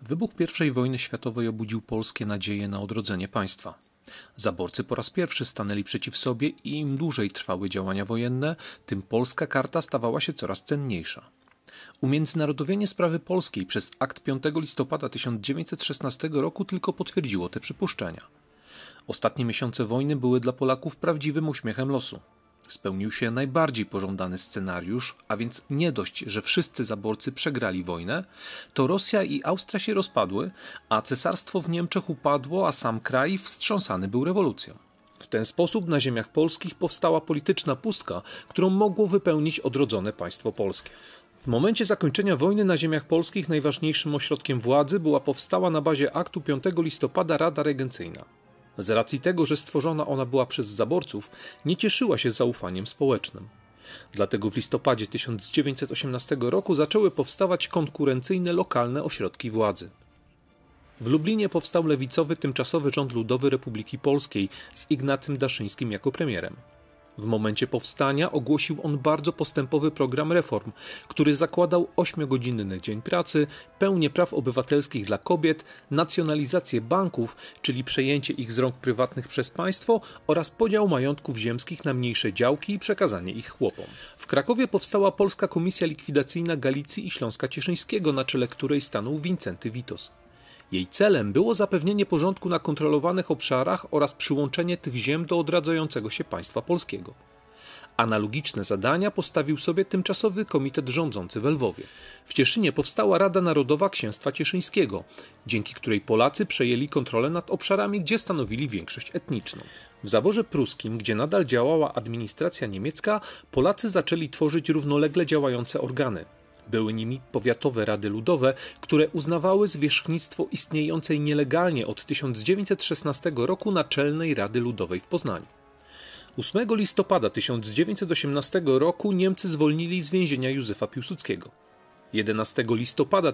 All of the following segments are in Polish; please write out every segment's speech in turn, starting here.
Wybuch I wojny światowej obudził polskie nadzieje na odrodzenie państwa. Zaborcy po raz pierwszy stanęli przeciw sobie i im dłużej trwały działania wojenne, tym polska karta stawała się coraz cenniejsza. Umiędzynarodowienie sprawy polskiej przez akt 5 listopada 1916 roku tylko potwierdziło te przypuszczenia. Ostatnie miesiące wojny były dla Polaków prawdziwym uśmiechem losu. Spełnił się najbardziej pożądany scenariusz, a więc nie dość, że wszyscy zaborcy przegrali wojnę, to Rosja i Austria się rozpadły, a cesarstwo w Niemczech upadło, a sam kraj wstrząsany był rewolucją. W ten sposób na ziemiach polskich powstała polityczna pustka, którą mogło wypełnić odrodzone państwo polskie. W momencie zakończenia wojny na ziemiach polskich najważniejszym ośrodkiem władzy była powstała na bazie aktu 5 listopada Rada Regencyjna. Z racji tego, że stworzona ona była przez zaborców, nie cieszyła się zaufaniem społecznym. Dlatego w listopadzie 1918 roku zaczęły powstawać konkurencyjne lokalne ośrodki władzy. W Lublinie powstał lewicowy tymczasowy rząd ludowy Republiki Polskiej z Ignacym Daszyńskim jako premierem. W momencie powstania ogłosił on bardzo postępowy program reform, który zakładał 8-godzinny dzień pracy, pełnię praw obywatelskich dla kobiet, nacjonalizację banków, czyli przejęcie ich z rąk prywatnych przez państwo oraz podział majątków ziemskich na mniejsze działki i przekazanie ich chłopom. W Krakowie powstała Polska Komisja Likwidacyjna Galicji i Śląska Cieszyńskiego, na czele której stanął Wincenty Witos. Jej celem było zapewnienie porządku na kontrolowanych obszarach oraz przyłączenie tych ziem do odradzającego się państwa polskiego. Analogiczne zadania postawił sobie tymczasowy komitet rządzący w Lwowie. W Cieszynie powstała Rada Narodowa Księstwa Cieszyńskiego, dzięki której Polacy przejęli kontrolę nad obszarami, gdzie stanowili większość etniczną. W zaborze pruskim, gdzie nadal działała administracja niemiecka, Polacy zaczęli tworzyć równolegle działające organy. Były nimi powiatowe rady ludowe, które uznawały zwierzchnictwo istniejącej nielegalnie od 1916 roku Naczelnej Rady Ludowej w Poznaniu. 8 listopada 1918 roku Niemcy zwolnili z więzienia Józefa Piłsudskiego. 11 listopada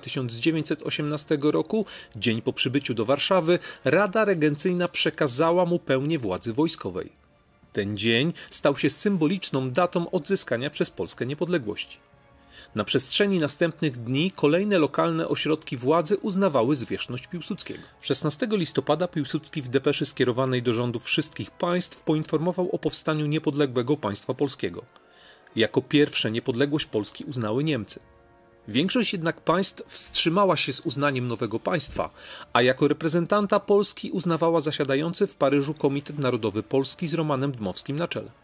1918 roku, dzień po przybyciu do Warszawy, Rada Regencyjna przekazała mu pełnię władzy wojskowej. Ten dzień stał się symboliczną datą odzyskania przez Polskę niepodległości. Na przestrzeni następnych dni kolejne lokalne ośrodki władzy uznawały zwierzchność Piłsudskiego. 16 listopada Piłsudski w depeszy skierowanej do rządów wszystkich państw poinformował o powstaniu niepodległego państwa polskiego. Jako pierwsze niepodległość Polski uznały Niemcy. Większość jednak państw wstrzymała się z uznaniem nowego państwa, a jako reprezentanta Polski uznawała zasiadający w Paryżu Komitet Narodowy Polski z Romanem Dmowskim na czele.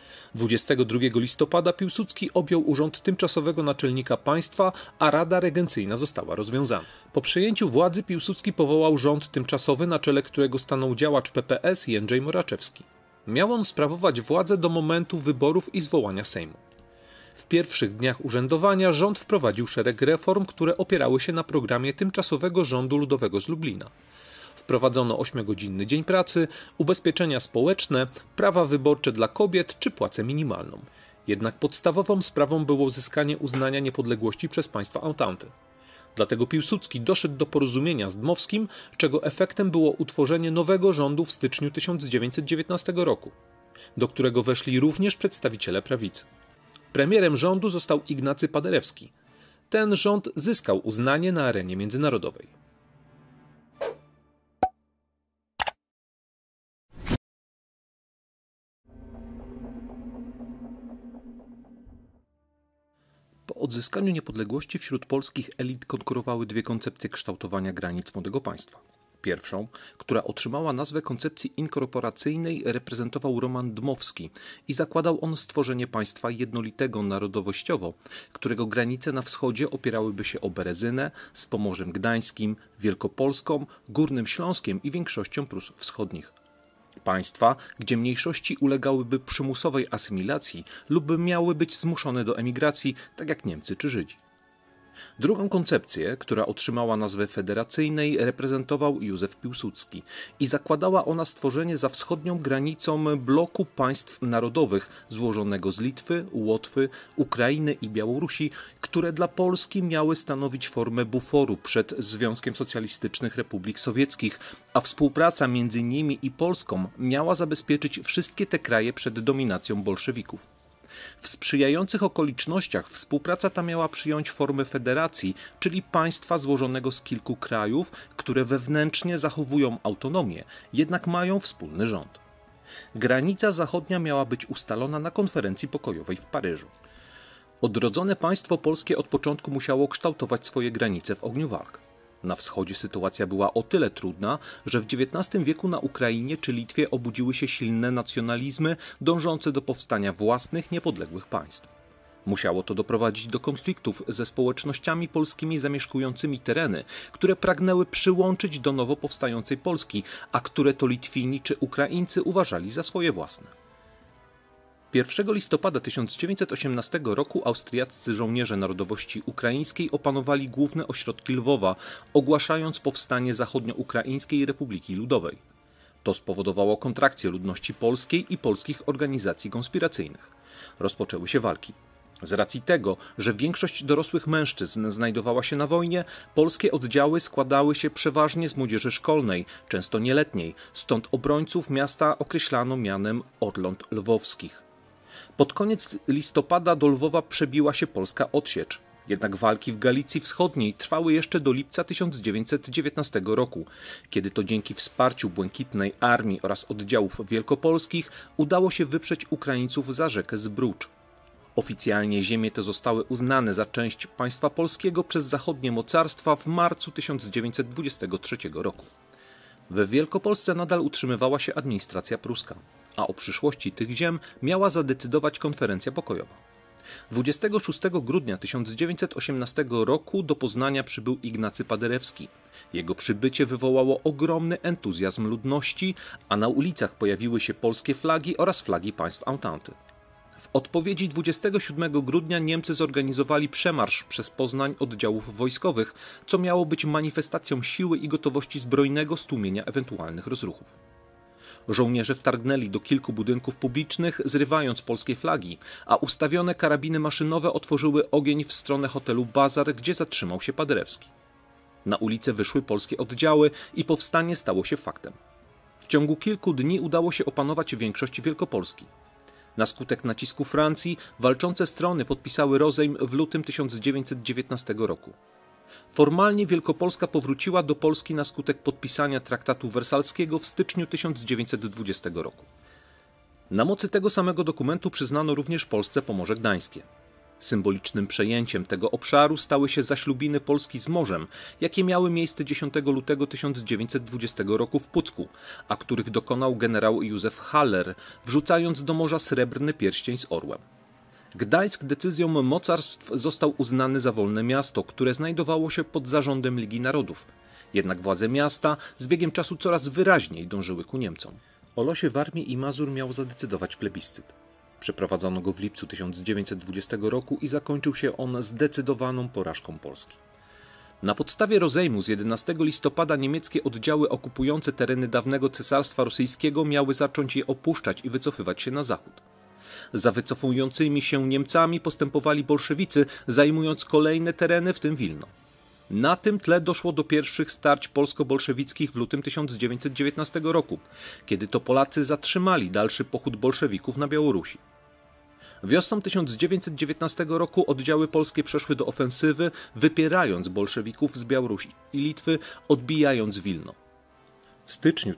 22 listopada Piłsudski objął urząd tymczasowego naczelnika państwa, a Rada Regencyjna została rozwiązana. Po przejęciu władzy Piłsudski powołał rząd tymczasowy, na czele którego stanął działacz PPS Jędrzej Moraczewski. Miał on sprawować władzę do momentu wyborów i zwołania Sejmu. W pierwszych dniach urzędowania rząd wprowadził szereg reform, które opierały się na programie tymczasowego rządu ludowego z Lublina. Wprowadzono 8-godzinny dzień pracy, ubezpieczenia społeczne, prawa wyborcze dla kobiet czy płacę minimalną. Jednak podstawową sprawą było uzyskanie uznania niepodległości przez państwa Entente. Dlatego Piłsudski doszedł do porozumienia z Dmowskim, czego efektem było utworzenie nowego rządu w styczniu 1919 roku, do którego weszli również przedstawiciele prawicy. Premierem rządu został Ignacy Paderewski. Ten rząd zyskał uznanie na arenie międzynarodowej. Po odzyskaniu niepodległości wśród polskich elit konkurowały dwie koncepcje kształtowania granic młodego państwa. Pierwszą, która otrzymała nazwę koncepcji inkorporacyjnej, reprezentował Roman Dmowski i zakładał on stworzenie państwa jednolitego narodowościowo, którego granice na wschodzie opierałyby się o Berezynę z Pomorzem Gdańskim, Wielkopolską, Górnym Śląskiem i większością Prus Wschodnich. Państwa, gdzie mniejszości ulegałyby przymusowej asymilacji lub miały być zmuszone do emigracji, tak jak Niemcy czy Żydzi. Drugą koncepcję, która otrzymała nazwę federacyjnej, reprezentował Józef Piłsudski i zakładała ona stworzenie za wschodnią granicą bloku państw narodowych złożonego z Litwy, Łotwy, Ukrainy i Białorusi, które dla Polski miały stanowić formę buforu przed Związkiem Socjalistycznych Republik Sowieckich, a współpraca między nimi i Polską miała zabezpieczyć wszystkie te kraje przed dominacją bolszewików. W sprzyjających okolicznościach współpraca ta miała przyjąć formę federacji, czyli państwa złożonego z kilku krajów, które wewnętrznie zachowują autonomię, jednak mają wspólny rząd. Granica zachodnia miała być ustalona na konferencji pokojowej w Paryżu. Odrodzone państwo polskie od początku musiało kształtować swoje granice w ogniu walk. Na wschodzie sytuacja była o tyle trudna, że w XIX wieku na Ukrainie czy Litwie obudziły się silne nacjonalizmy dążące do powstania własnych, niepodległych państw. Musiało to doprowadzić do konfliktów ze społecznościami polskimi zamieszkującymi tereny, które pragnęły przyłączyć do nowo powstającej Polski, a które to Litwini czy Ukraińcy uważali za swoje własne. 1 listopada 1918 roku austriaccy żołnierze narodowości ukraińskiej opanowali główne ośrodki Lwowa, ogłaszając powstanie Zachodnioukraińskiej Republiki Ludowej. To spowodowało kontrakcję ludności polskiej i polskich organizacji konspiracyjnych. Rozpoczęły się walki. Z racji tego, że większość dorosłych mężczyzn znajdowała się na wojnie, polskie oddziały składały się przeważnie z młodzieży szkolnej, często nieletniej, stąd obrońców miasta określano mianem Orląt Lwowskich. Pod koniec listopada do Lwowa przebiła się polska odsiecz. Jednak walki w Galicji Wschodniej trwały jeszcze do lipca 1919 roku, kiedy to dzięki wsparciu Błękitnej Armii oraz oddziałów wielkopolskich udało się wyprzeć Ukraińców za rzekę Zbrucz. Oficjalnie ziemie te zostały uznane za część państwa polskiego przez zachodnie mocarstwa w marcu 1923 roku. We Wielkopolsce nadal utrzymywała się administracja pruska, a o przyszłości tych ziem miała zadecydować konferencja pokojowa. 26 grudnia 1918 roku do Poznania przybył Ignacy Paderewski. Jego przybycie wywołało ogromny entuzjazm ludności, a na ulicach pojawiły się polskie flagi oraz flagi państw Entente. W odpowiedzi 27 grudnia Niemcy zorganizowali przemarsz przez Poznań oddziałów wojskowych, co miało być manifestacją siły i gotowości zbrojnego stłumienia ewentualnych rozruchów. Żołnierze wtargnęli do kilku budynków publicznych, zrywając polskie flagi, a ustawione karabiny maszynowe otworzyły ogień w stronę hotelu Bazar, gdzie zatrzymał się Paderewski. Na ulicę wyszły polskie oddziały i powstanie stało się faktem. W ciągu kilku dni udało się opanować większość Wielkopolski. Na skutek nacisku Francji walczące strony podpisały rozejm w lutym 1919 roku. Formalnie Wielkopolska powróciła do Polski na skutek podpisania traktatu wersalskiego w styczniu 1920 roku. Na mocy tego samego dokumentu przyznano również Polsce Pomorze Gdańskie. Symbolicznym przejęciem tego obszaru stały się zaślubiny Polski z morzem, jakie miały miejsce 10 lutego 1920 roku w Pucku, a których dokonał generał Józef Haller, wrzucając do morza srebrny pierścień z orłem. Gdańsk decyzją mocarstw został uznany za wolne miasto, które znajdowało się pod zarządem Ligi Narodów. Jednak władze miasta z biegiem czasu coraz wyraźniej dążyły ku Niemcom. O losie Warmii i Mazur miał zadecydować plebiscyt. Przeprowadzono go w lipcu 1920 roku i zakończył się on zdecydowaną porażką Polski. Na podstawie rozejmu z 11 listopada niemieckie oddziały okupujące tereny dawnego Cesarstwa Rosyjskiego miały zacząć je opuszczać i wycofywać się na zachód. Za wycofującymi się Niemcami postępowali bolszewicy, zajmując kolejne tereny, w tym Wilno. Na tym tle doszło do pierwszych starć polsko-bolszewickich w lutym 1919 roku, kiedy to Polacy zatrzymali dalszy pochód bolszewików na Białorusi. Wiosną 1919 roku oddziały polskie przeszły do ofensywy, wypierając bolszewików z Białorusi i Litwy, odbijając Wilno. W styczniu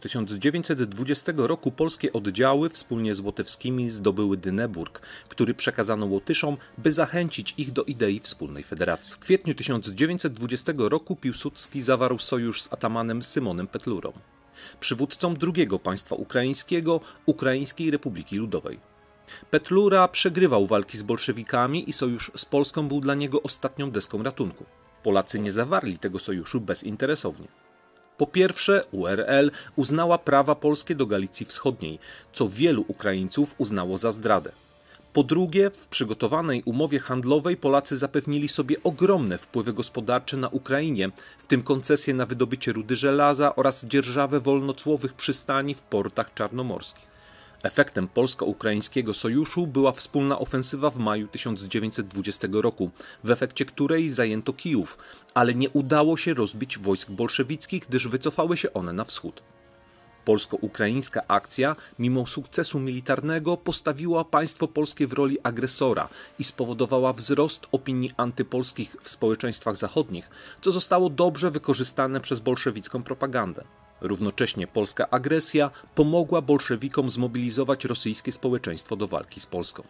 1920 roku polskie oddziały wspólnie z łotewskimi zdobyły Dyneburg, który przekazano Łotyszom, by zachęcić ich do idei wspólnej federacji. W kwietniu 1920 roku Piłsudski zawarł sojusz z atamanem Symonem Petlurą, przywódcą drugiego państwa ukraińskiego, Ukraińskiej Republiki Ludowej. Petlura przegrywał walki z bolszewikami i sojusz z Polską był dla niego ostatnią deską ratunku. Polacy nie zawarli tego sojuszu bezinteresownie. Po pierwsze, URL uznała prawa polskie do Galicji Wschodniej, co wielu Ukraińców uznało za zdradę. Po drugie, w przygotowanej umowie handlowej Polacy zapewnili sobie ogromne wpływy gospodarcze na Ukrainie, w tym koncesje na wydobycie rudy żelaza oraz dzierżawę wolnocłowych przystani w portach czarnomorskich. Efektem polsko-ukraińskiego sojuszu była wspólna ofensywa w maju 1920 roku, w efekcie której zajęto Kijów, ale nie udało się rozbić wojsk bolszewickich, gdyż wycofały się one na wschód. Polsko-ukraińska akcja, mimo sukcesu militarnego, postawiła państwo polskie w roli agresora i spowodowała wzrost opinii antypolskich w społeczeństwach zachodnich, co zostało dobrze wykorzystane przez bolszewicką propagandę. Równocześnie polska agresja pomogła bolszewikom zmobilizować rosyjskie społeczeństwo do walki z Polską.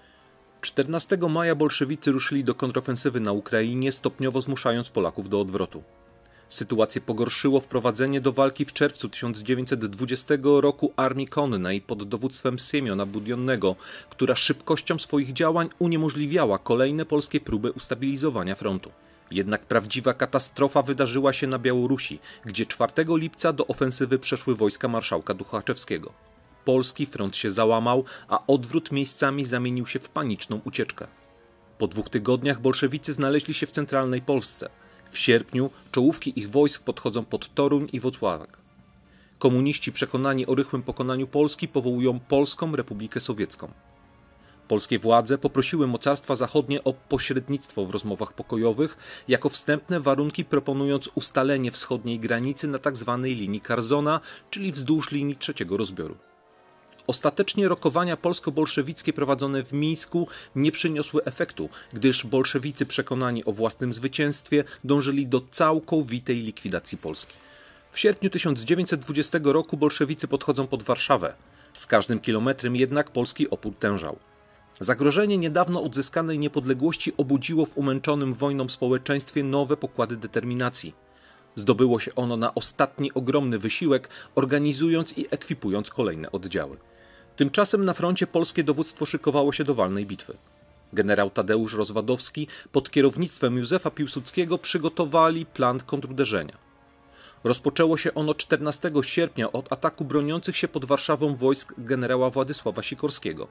14 maja bolszewicy ruszyli do kontrofensywy na Ukrainie, stopniowo zmuszając Polaków do odwrotu. Sytuację pogorszyło wprowadzenie do walki w czerwcu 1920 roku Armii Konnej pod dowództwem Siemiona Budionnego, która szybkością swoich działań uniemożliwiała kolejne polskie próby ustabilizowania frontu. Jednak prawdziwa katastrofa wydarzyła się na Białorusi, gdzie 4 lipca do ofensywy przeszły wojska marszałka Tuchaczewskiego. Polski front się załamał, a odwrót miejscami zamienił się w paniczną ucieczkę. Po 2 tygodniach bolszewicy znaleźli się w centralnej Polsce. W sierpniu czołówki ich wojsk podchodzą pod Toruń i Włocławek. Komuniści przekonani o rychłym pokonaniu Polski powołują Polską Republikę Sowiecką. Polskie władze poprosiły mocarstwa zachodnie o pośrednictwo w rozmowach pokojowych, jako wstępne warunki proponując ustalenie wschodniej granicy na tzw. linii Karzona, czyli wzdłuż linii trzeciego rozbioru. Ostatecznie rokowania polsko-bolszewickie prowadzone w Mińsku nie przyniosły efektu, gdyż bolszewicy przekonani o własnym zwycięstwie dążyli do całkowitej likwidacji Polski. W sierpniu 1920 roku bolszewicy podchodzą pod Warszawę. Z każdym kilometrem jednak polski opór tężał. Zagrożenie niedawno odzyskanej niepodległości obudziło w umęczonym wojną społeczeństwie nowe pokłady determinacji. Zdobyło się ono na ostatni ogromny wysiłek, organizując i ekwipując kolejne oddziały. Tymczasem na froncie polskie dowództwo szykowało się do walnej bitwy. Generał Tadeusz Rozwadowski pod kierownictwem Józefa Piłsudskiego przygotowali plan kontruderzenia. Rozpoczęło się ono 14 sierpnia od ataku broniących się pod Warszawą wojsk generała Władysława Sikorskiego.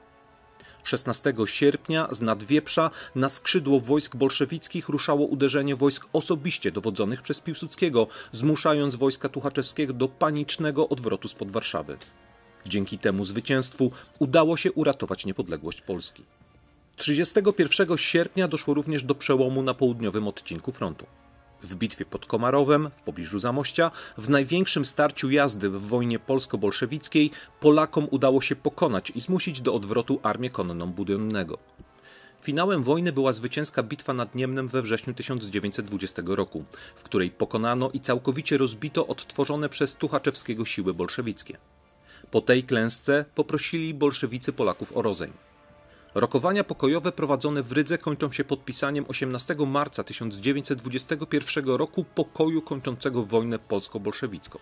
16 sierpnia z Nadwieprza na skrzydło wojsk bolszewickich ruszało uderzenie wojsk osobiście dowodzonych przez Piłsudskiego, zmuszając wojska Tuchaczewskiego do panicznego odwrotu spod Warszawy. Dzięki temu zwycięstwu udało się uratować niepodległość Polski. 31 sierpnia doszło również do przełomu na południowym odcinku frontu. W bitwie pod Komarowem, w pobliżu Zamościa, w największym starciu jazdy w wojnie polsko-bolszewickiej, Polakom udało się pokonać i zmusić do odwrotu armię konną Budionnego. Finałem wojny była zwycięska bitwa nad Niemnem we wrześniu 1920 roku, w której pokonano i całkowicie rozbito odtworzone przez Tuchaczewskiego siły bolszewickie. Po tej klęsce poprosili bolszewicy Polaków o rozejm. Rokowania pokojowe prowadzone w Rydze kończą się podpisaniem 18 marca 1921 roku pokoju kończącego wojnę polsko-bolszewicką.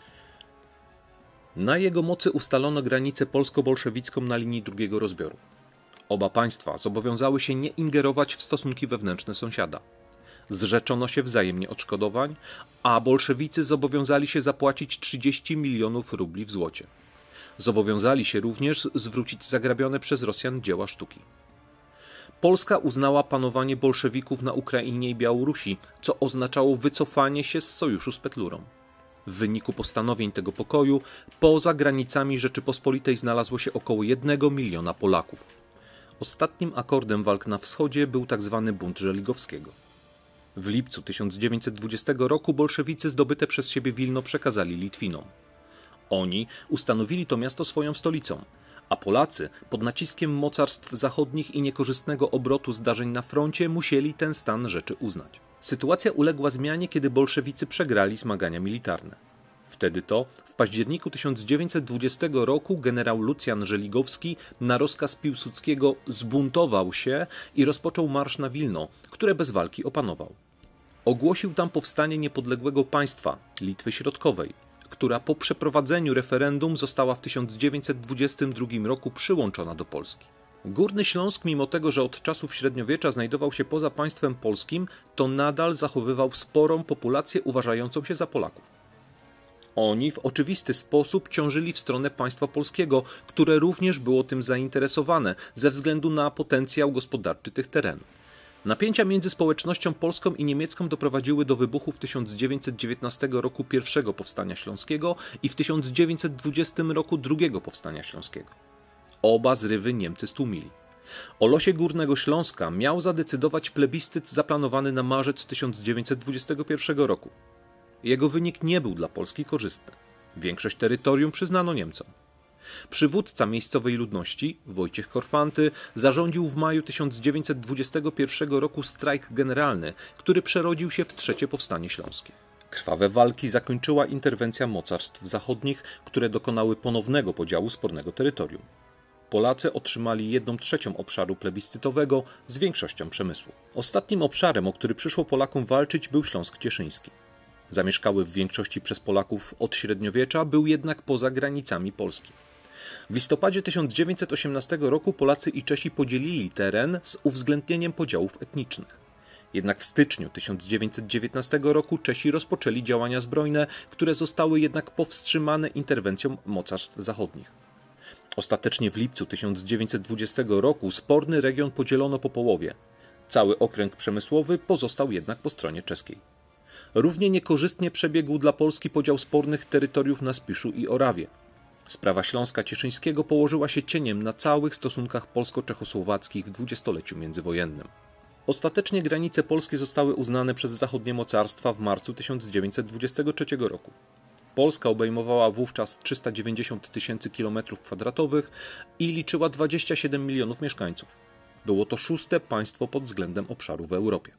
Na jego mocy ustalono granicę polsko-bolszewicką na linii drugiego rozbioru. Oba państwa zobowiązały się nie ingerować w stosunki wewnętrzne sąsiada. Zrzeczono się wzajemnie odszkodowań, a bolszewicy zobowiązali się zapłacić 30 milionów rubli w złocie. Zobowiązali się również zwrócić zagrabione przez Rosjan dzieła sztuki. Polska uznała panowanie bolszewików na Ukrainie i Białorusi, co oznaczało wycofanie się z sojuszu z Petlurą. W wyniku postanowień tego pokoju poza granicami Rzeczypospolitej znalazło się około 1 miliona Polaków. Ostatnim akordem walk na wschodzie był tzw. bunt Żeligowskiego. W lipcu 1920 roku bolszewicy zdobyte przez siebie Wilno przekazali Litwinom. Oni ustanowili to miasto swoją stolicą, a Polacy pod naciskiem mocarstw zachodnich i niekorzystnego obrotu zdarzeń na froncie musieli ten stan rzeczy uznać. Sytuacja uległa zmianie, kiedy bolszewicy przegrali zmagania militarne. Wtedy to, w październiku 1920 roku generał Lucjan Żeligowski na rozkaz Piłsudskiego zbuntował się i rozpoczął marsz na Wilno, które bez walki opanował. Ogłosił tam powstanie niepodległego państwa, Litwy Środkowej, która po przeprowadzeniu referendum została w 1922 roku przyłączona do Polski. Górny Śląsk, mimo tego, że od czasów średniowiecza znajdował się poza państwem polskim, to nadal zachowywał sporą populację uważającą się za Polaków. Oni w oczywisty sposób ciążyli w stronę państwa polskiego, które również było tym zainteresowane ze względu na potencjał gospodarczy tych terenów. Napięcia między społecznością polską i niemiecką doprowadziły do wybuchu w 1919 roku pierwszego powstania śląskiego i w 1920 roku drugiego powstania śląskiego. Oba zrywy Niemcy stłumili. O losie Górnego Śląska miał zadecydować plebiscyt zaplanowany na marzec 1921 roku. Jego wynik nie był dla Polski korzystny. Większość terytorium przyznano Niemcom. Przywódca miejscowej ludności, Wojciech Korfanty, zarządził w maju 1921 roku strajk generalny, który przerodził się w III Powstanie Śląskie. Krwawe walki zakończyła interwencja mocarstw zachodnich, które dokonały ponownego podziału spornego terytorium. Polacy otrzymali 1/3 obszaru plebiscytowego z większością przemysłu. Ostatnim obszarem, o który przyszło Polakom walczyć, był Śląsk Cieszyński. Zamieszkały w większości przez Polaków od średniowiecza, był jednak poza granicami Polski. W listopadzie 1918 roku Polacy i Czesi podzielili teren z uwzględnieniem podziałów etnicznych. Jednak w styczniu 1919 roku Czesi rozpoczęli działania zbrojne, które zostały jednak powstrzymane interwencją mocarstw zachodnich. Ostatecznie w lipcu 1920 roku sporny region podzielono po połowie. Cały okręg przemysłowy pozostał jednak po stronie czeskiej. Równie niekorzystnie przebiegł dla Polski podział spornych terytoriów na Spiszu i Orawie. Sprawa Śląska Cieszyńskiego położyła się cieniem na całych stosunkach polsko-czechosłowackich w dwudziestoleciu międzywojennym. Ostatecznie granice polskie zostały uznane przez zachodnie mocarstwa w marcu 1923 roku. Polska obejmowała wówczas 390 000 km² i liczyła 27 milionów mieszkańców. Było to 6. państwo pod względem obszaru w Europie.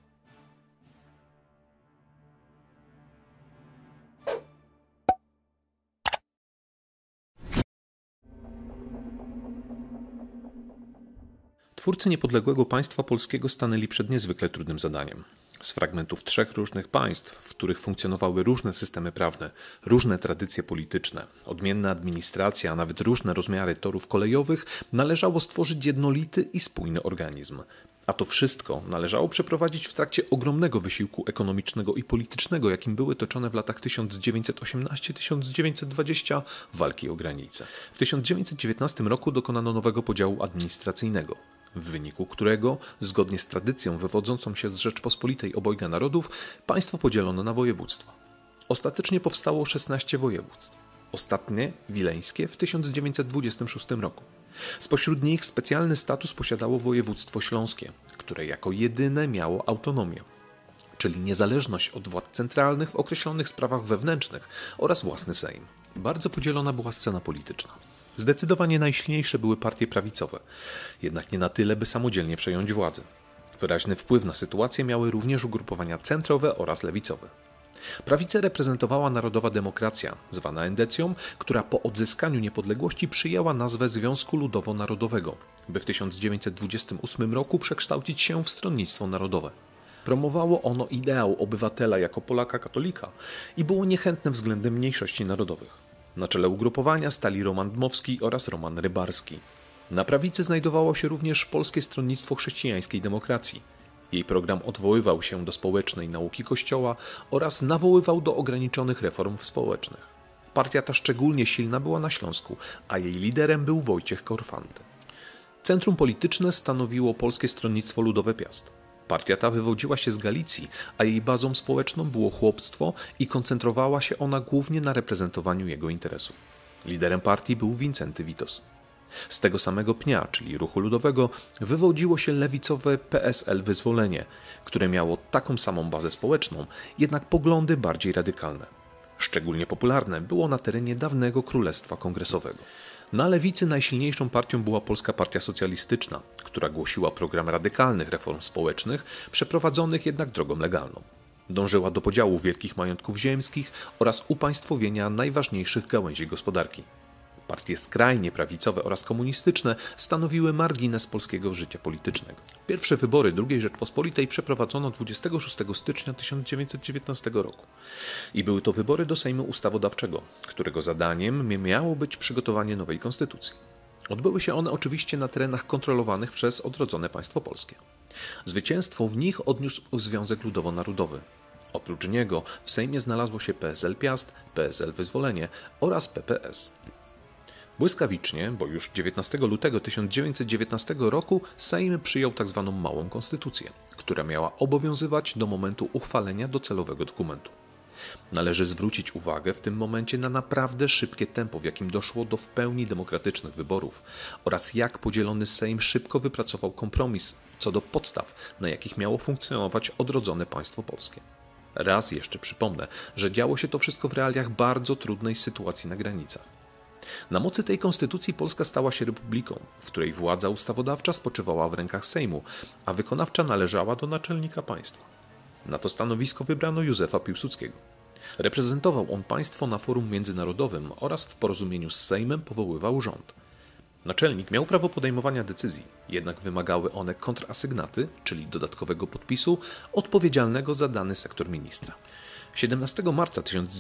Twórcy niepodległego państwa polskiego stanęli przed niezwykle trudnym zadaniem. Z fragmentów 3 różnych państw, w których funkcjonowały różne systemy prawne, różne tradycje polityczne, odmienna administracja, a nawet różne rozmiary torów kolejowych, należało stworzyć jednolity i spójny organizm. A to wszystko należało przeprowadzić w trakcie ogromnego wysiłku ekonomicznego i politycznego, jakim były toczone w latach 1918-1920 walki o granice. W 1919 roku dokonano nowego podziału administracyjnego, w wyniku którego, zgodnie z tradycją wywodzącą się z Rzeczpospolitej obojga narodów, państwo podzielono na województwa. Ostatecznie powstało 16 województw. Ostatnie, wileńskie, w 1926 roku. Spośród nich specjalny status posiadało województwo śląskie, które jako jedyne miało autonomię, czyli niezależność od władz centralnych w określonych sprawach wewnętrznych oraz własny sejm. Bardzo podzielona była scena polityczna. Zdecydowanie najsilniejsze były partie prawicowe, jednak nie na tyle, by samodzielnie przejąć władzę. Wyraźny wpływ na sytuację miały również ugrupowania centrowe oraz lewicowe. Prawicę reprezentowała Narodowa Demokracja, zwana Endecją, która po odzyskaniu niepodległości przyjęła nazwę Związku Ludowo-Narodowego, by w 1928 roku przekształcić się w Stronnictwo Narodowe. Promowało ono ideał obywatela jako Polaka katolika i było niechętne względem mniejszości narodowych. Na czele ugrupowania stali Roman Dmowski oraz Roman Rybarski. Na prawicy znajdowało się również Polskie Stronnictwo Chrześcijańskiej Demokracji. Jej program odwoływał się do społecznej nauki Kościoła oraz nawoływał do ograniczonych reform społecznych. Partia ta szczególnie silna była na Śląsku, a jej liderem był Wojciech Korfanty. Centrum polityczne stanowiło Polskie Stronnictwo Ludowe Piast. Partia ta wywodziła się z Galicji, a jej bazą społeczną było chłopstwo i koncentrowała się ona głównie na reprezentowaniu jego interesów. Liderem partii był Wincenty Witos. Z tego samego pnia, czyli Ruchu Ludowego, wywodziło się lewicowe PSL Wyzwolenie, które miało taką samą bazę społeczną, jednak poglądy bardziej radykalne. Szczególnie popularne było na terenie dawnego Królestwa Kongresowego. Na lewicy najsilniejszą partią była Polska Partia Socjalistyczna, która głosiła program radykalnych reform społecznych, przeprowadzonych jednak drogą legalną. Dążyła do podziału wielkich majątków ziemskich oraz upaństwowienia najważniejszych gałęzi gospodarki. Partie skrajnie prawicowe oraz komunistyczne stanowiły margines polskiego życia politycznego. Pierwsze wybory II Rzeczpospolitej przeprowadzono 26 stycznia 1919 roku. I były to wybory do Sejmu Ustawodawczego, którego zadaniem miało być przygotowanie nowej konstytucji. Odbyły się one oczywiście na terenach kontrolowanych przez odrodzone państwo polskie. Zwycięstwo w nich odniósł Związek Ludowo-Narodowy. Oprócz niego w Sejmie znalazło się PSL Piast, PSL Wyzwolenie oraz PPS. Błyskawicznie, bo już 19 lutego 1919 roku Sejm przyjął tzw. małą konstytucję, która miała obowiązywać do momentu uchwalenia docelowego dokumentu. Należy zwrócić uwagę w tym momencie na naprawdę szybkie tempo, w jakim doszło do w pełni demokratycznych wyborów oraz jak podzielony Sejm szybko wypracował kompromis co do podstaw, na jakich miało funkcjonować odrodzone państwo polskie. Raz jeszcze przypomnę, że działo się to wszystko w realiach bardzo trudnej sytuacji na granicach. Na mocy tej konstytucji Polska stała się republiką, w której władza ustawodawcza spoczywała w rękach Sejmu, a wykonawcza należała do naczelnika państwa. Na to stanowisko wybrano Józefa Piłsudskiego. Reprezentował on państwo na forum międzynarodowym oraz w porozumieniu z Sejmem powoływał rząd. Naczelnik miał prawo podejmowania decyzji, jednak wymagały one kontrasygnaty, czyli dodatkowego podpisu, odpowiedzialnego za dany sektor ministra. 17 marca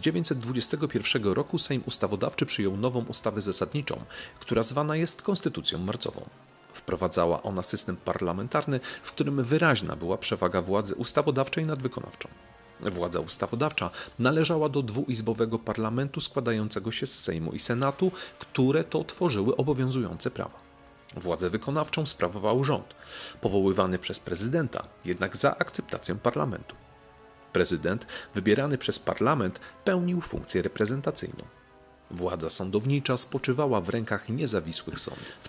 1921 roku Sejm Ustawodawczy przyjął nową ustawę zasadniczą, która zwana jest Konstytucją Marcową. Wprowadzała ona system parlamentarny, w którym wyraźna była przewaga władzy ustawodawczej nad wykonawczą. Władza ustawodawcza należała do dwuizbowego parlamentu składającego się z Sejmu i Senatu, które to tworzyły obowiązujące prawa. Władzę wykonawczą sprawował rząd, powoływany przez prezydenta, jednak za akceptacją parlamentu. Prezydent, wybierany przez parlament, pełnił funkcję reprezentacyjną. Władza sądownicza spoczywała w rękach niezawisłych sądów. W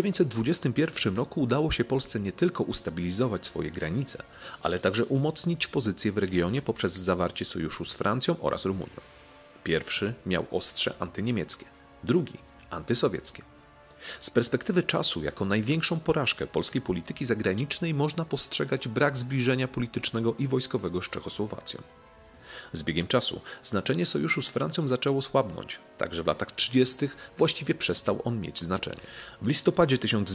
1921 roku udało się Polsce nie tylko ustabilizować swoje granice, ale także umocnić pozycję w regionie poprzez zawarcie sojuszu z Francją oraz Rumunią. Pierwszy miał ostrze antyniemieckie, drugi antysowieckie. Z perspektywy czasu jako największą porażkę polskiej polityki zagranicznej można postrzegać brak zbliżenia politycznego i wojskowego z Czechosłowacją. Z biegiem czasu znaczenie sojuszu z Francją zaczęło słabnąć, także w latach 30. właściwie przestał on mieć znaczenie. W listopadzie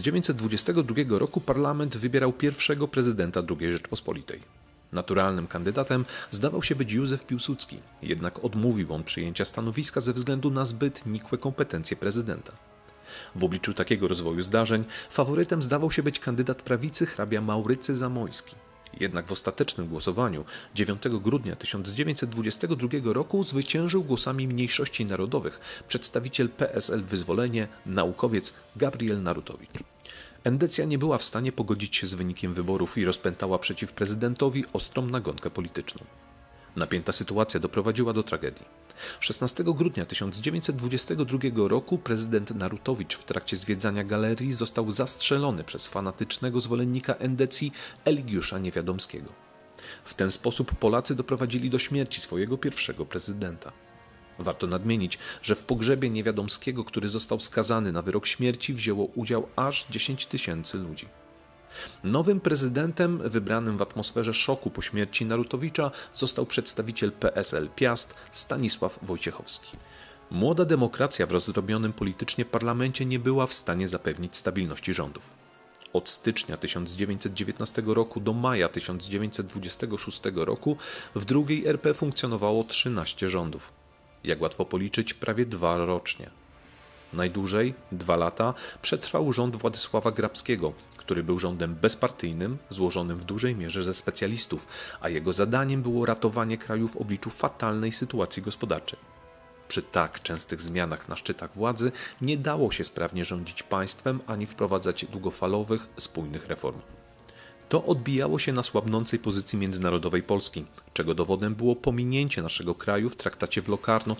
1922 roku parlament wybierał pierwszego prezydenta II Rzeczpospolitej. Naturalnym kandydatem zdawał się być Józef Piłsudski, jednak odmówił on przyjęcia stanowiska ze względu na zbyt nikłe kompetencje prezydenta. W obliczu takiego rozwoju zdarzeń faworytem zdawał się być kandydat prawicy hrabia Maurycy Zamoyski. Jednak w ostatecznym głosowaniu 9 grudnia 1922 roku zwyciężył głosami mniejszości narodowych przedstawiciel PSL Wyzwolenie, naukowiec Gabriel Narutowicz. Endecja nie była w stanie pogodzić się z wynikiem wyborów i rozpętała przeciw prezydentowi ostrą nagonkę polityczną. Napięta sytuacja doprowadziła do tragedii. 16 grudnia 1922 roku prezydent Narutowicz w trakcie zwiedzania galerii został zastrzelony przez fanatycznego zwolennika endecji Eligiusza Niewiadomskiego. W ten sposób Polacy doprowadzili do śmierci swojego pierwszego prezydenta. Warto nadmienić, że w pogrzebie Niewiadomskiego, który został skazany na wyrok śmierci, wzięło udział aż 10 000 ludzi. Nowym prezydentem, wybranym w atmosferze szoku po śmierci Narutowicza, został przedstawiciel PSL Piast Stanisław Wojciechowski. Młoda demokracja w rozdrobnionym politycznie parlamencie nie była w stanie zapewnić stabilności rządów. Od stycznia 1919 roku do maja 1926 roku w II RP funkcjonowało 13 rządów. Jak łatwo policzyć, prawie 2 rocznie. Najdłużej, 2 lata, przetrwał rząd Władysława Grabskiego, który był rządem bezpartyjnym, złożonym w dużej mierze ze specjalistów, a jego zadaniem było ratowanie kraju w obliczu fatalnej sytuacji gospodarczej. Przy tak częstych zmianach na szczytach władzy nie dało się sprawnie rządzić państwem ani wprowadzać długofalowych, spójnych reform. To odbijało się na słabnącej pozycji międzynarodowej Polski, czego dowodem było pominięcie naszego kraju w traktacie w Locarno w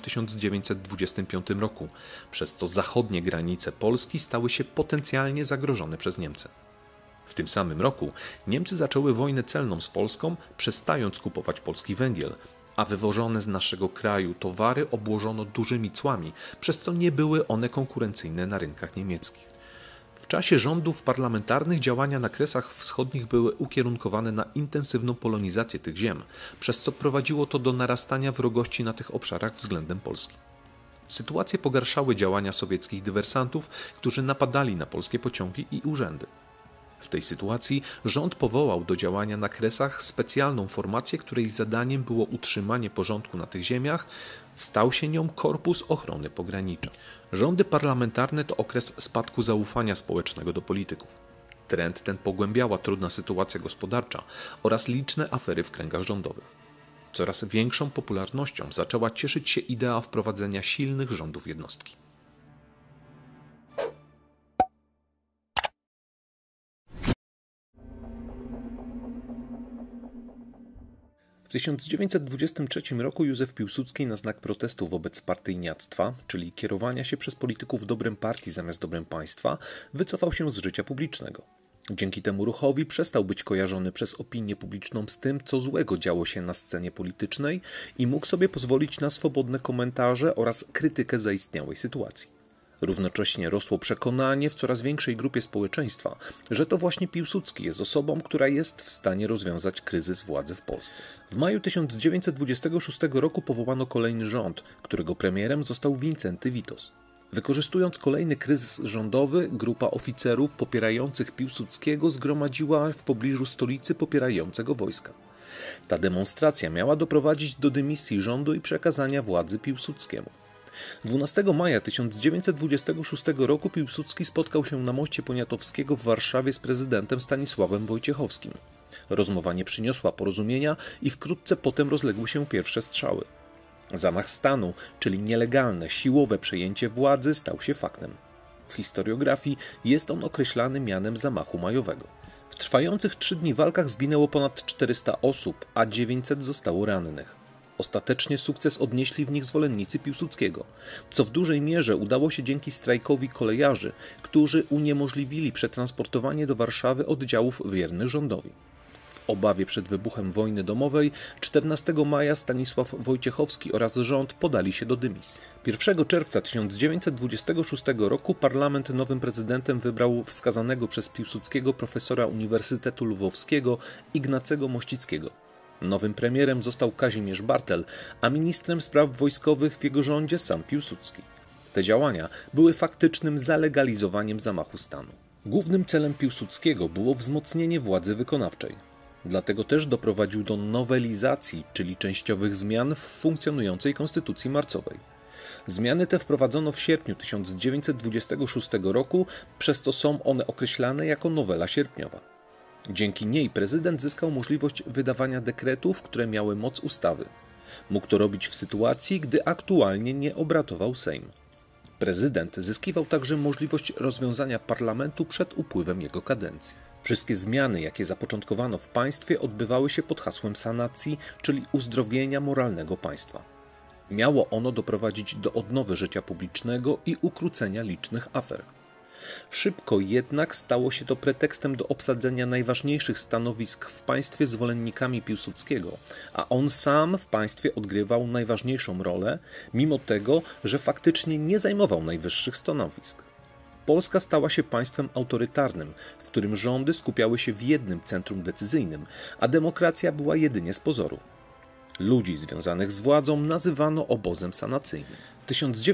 1925 roku, przez co zachodnie granice Polski stały się potencjalnie zagrożone przez Niemcy. W tym samym roku Niemcy zaczęły wojnę celną z Polską, przestając kupować polski węgiel, a wywożone z naszego kraju towary obłożono dużymi cłami, przez co nie były one konkurencyjne na rynkach niemieckich. W czasie rządów parlamentarnych działania na Kresach Wschodnich były ukierunkowane na intensywną polonizację tych ziem, przez co prowadziło to do narastania wrogości na tych obszarach względem Polski. Sytuację pogarszały działania sowieckich dywersantów, którzy napadali na polskie pociągi i urzędy. W tej sytuacji rząd powołał do działania na Kresach specjalną formację, której zadaniem było utrzymanie porządku na tych ziemiach. Stał się nią Korpus Ochrony Pogranicza. Rządy parlamentarne to okres spadku zaufania społecznego do polityków. Trend ten pogłębiała trudna sytuacja gospodarcza oraz liczne afery w kręgach rządowych. Coraz większą popularnością zaczęła cieszyć się idea wprowadzenia silnych rządów jednostki. W 1923 roku Józef Piłsudski na znak protestu wobec partyjniactwa, czyli kierowania się przez polityków dobrem partii zamiast dobrem państwa, wycofał się z życia publicznego. Dzięki temu ruchowi przestał być kojarzony przez opinię publiczną z tym, co złego działo się na scenie politycznej i mógł sobie pozwolić na swobodne komentarze oraz krytykę zaistniałej sytuacji. Równocześnie rosło przekonanie w coraz większej grupie społeczeństwa, że to właśnie Piłsudski jest osobą, która jest w stanie rozwiązać kryzys władzy w Polsce. W maju 1926 roku powołano kolejny rząd, którego premierem został Wincenty Witos. Wykorzystując kolejny kryzys rządowy, grupa oficerów popierających Piłsudskiego zgromadziła w pobliżu stolicy popierającego wojska. Ta demonstracja miała doprowadzić do dymisji rządu i przekazania władzy Piłsudskiemu. 12 maja 1926 roku Piłsudski spotkał się na moście Poniatowskiego w Warszawie z prezydentem Stanisławem Wojciechowskim. Rozmowa nie przyniosła porozumienia i wkrótce potem rozległy się pierwsze strzały. Zamach stanu, czyli nielegalne, siłowe przejęcie władzy, stał się faktem. W historiografii jest on określany mianem zamachu majowego. W trwających 3 dni walkach zginęło ponad 400 osób, a 900 zostało rannych. Ostatecznie sukces odnieśli w nich zwolennicy Piłsudskiego, co w dużej mierze udało się dzięki strajkowi kolejarzy, którzy uniemożliwili przetransportowanie do Warszawy oddziałów wiernych rządowi. W obawie przed wybuchem wojny domowej 14 maja Stanisław Wojciechowski oraz rząd podali się do dymisji. 1 czerwca 1926 roku parlament nowym prezydentem wybrał wskazanego przez Piłsudskiego profesora Uniwersytetu Lwowskiego Ignacego Mościckiego. Nowym premierem został Kazimierz Bartel, a ministrem spraw wojskowych w jego rządzie sam Piłsudski. Te działania były faktycznym zalegalizowaniem zamachu stanu. Głównym celem Piłsudskiego było wzmocnienie władzy wykonawczej. Dlatego też doprowadził do nowelizacji, czyli częściowych zmian w funkcjonującej konstytucji marcowej. Zmiany te wprowadzono w sierpniu 1926 roku, przez to są one określane jako nowela sierpniowa. Dzięki niej prezydent zyskał możliwość wydawania dekretów, które miały moc ustawy. Mógł to robić w sytuacji, gdy aktualnie nie obradował Sejm. Prezydent zyskiwał także możliwość rozwiązania parlamentu przed upływem jego kadencji. Wszystkie zmiany, jakie zapoczątkowano w państwie, odbywały się pod hasłem sanacji, czyli uzdrowienia moralnego państwa. Miało ono doprowadzić do odnowy życia publicznego i ukrócenia licznych afer. Szybko jednak stało się to pretekstem do obsadzenia najważniejszych stanowisk w państwie zwolennikami Piłsudskiego, a on sam w państwie odgrywał najważniejszą rolę, mimo tego, że faktycznie nie zajmował najwyższych stanowisk. Polska stała się państwem autorytarnym, w którym rządy skupiały się w jednym centrum decyzyjnym, a demokracja była jedynie z pozoru. Ludzi związanych z władzą nazywano obozem sanacyjnym. W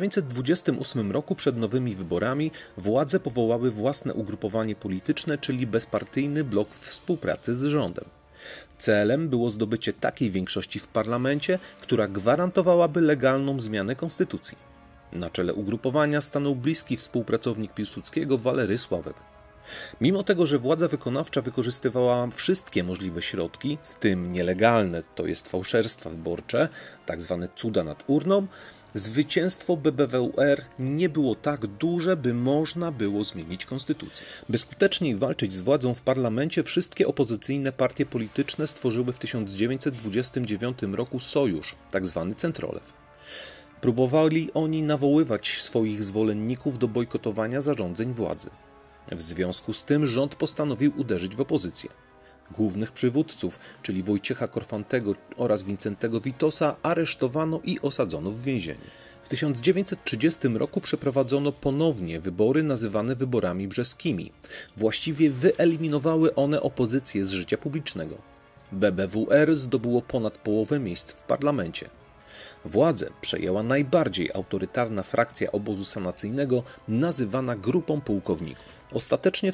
1928 roku przed nowymi wyborami władze powołały własne ugrupowanie polityczne, czyli bezpartyjny blok współpracy z rządem. Celem było zdobycie takiej większości w parlamencie, która gwarantowałaby legalną zmianę konstytucji. Na czele ugrupowania stanął bliski współpracownik Piłsudskiego Walery Sławek. Mimo tego, że władza wykonawcza wykorzystywała wszystkie możliwe środki, w tym nielegalne, to jest fałszerstwa wyborcze, tzw. cuda nad urną, zwycięstwo BBWR nie było tak duże, by można było zmienić konstytucję. By skuteczniej walczyć z władzą w parlamencie, wszystkie opozycyjne partie polityczne stworzyły w 1929 roku sojusz, tzw. Centrolew. Próbowali oni nawoływać swoich zwolenników do bojkotowania zarządzeń władzy. W związku z tym rząd postanowił uderzyć w opozycję. Głównych przywódców, czyli Wojciecha Korfantego oraz Wincentego Witosa, aresztowano i osadzono w więzieniu. W 1930 roku przeprowadzono ponownie wybory nazywane wyborami brzeskimi. Właściwie wyeliminowały one opozycję z życia publicznego. BBWR zdobyło ponad połowę miejsc w parlamencie. Władzę przejęła najbardziej autorytarna frakcja obozu sanacyjnego, nazywana Grupą Pułkowników. Ostatecznie w